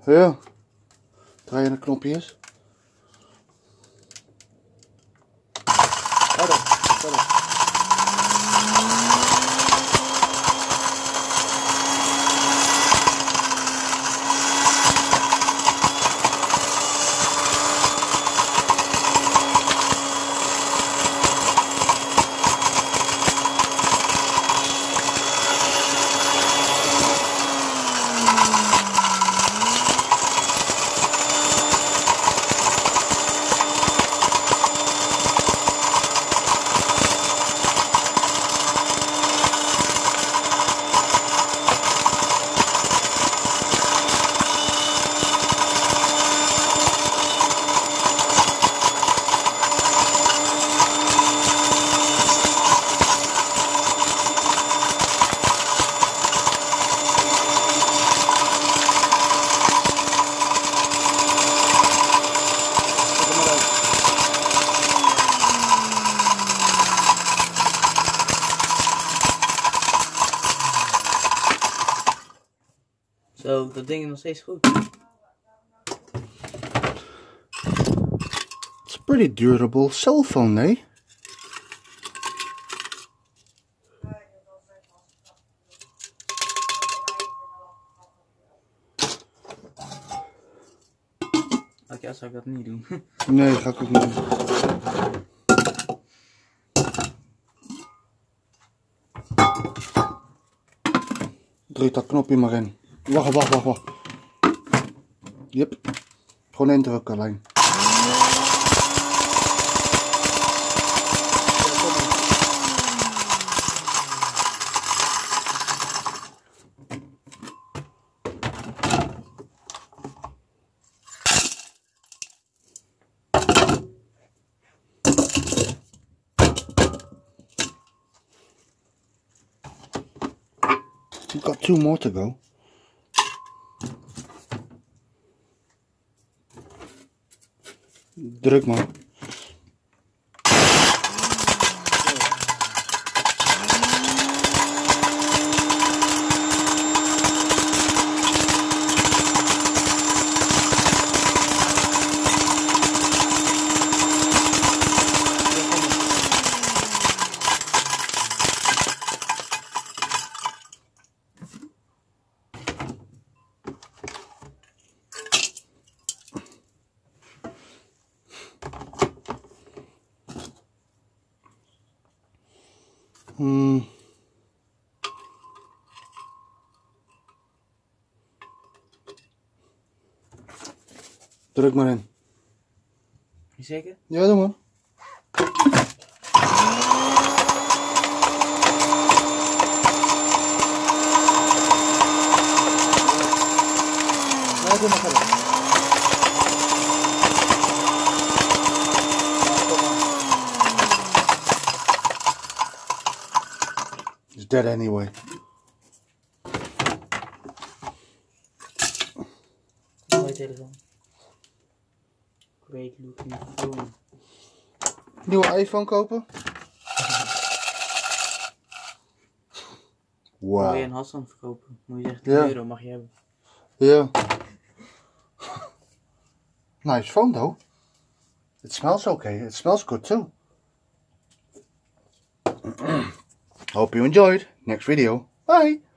Ja. Draai je de knopjes. Harder, harder. Zo, dat ding is nog steeds goed. It's a pretty durable cell phone, nee? Ook ja, zou ik dat niet doen. Nee, ga ik ook niet doen. Druk dat knopje maar in. Wacht. Yep. Gewoon indrukken alleen. We've got 2 more to go. Druk maar. Druk maar in. Je zeker? Ja, doe maar. Nee, doe maar verder. It's dead anyway. Mooie telefoon. Great looking phone. Nieuwe iPhone kopen? Wil je een Wow. Hassan verkopen? Moet je zeggen, Ja. €10 mag je hebben. Yeah. Nice phone though. It smells okay. It smells good too. Hope you enjoyed. Next video. Bye.